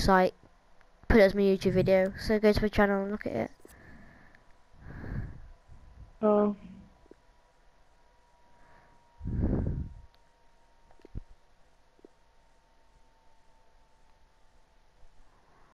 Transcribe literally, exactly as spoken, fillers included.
like put it as my YouTube video. So go to my channel and look at it. Oh.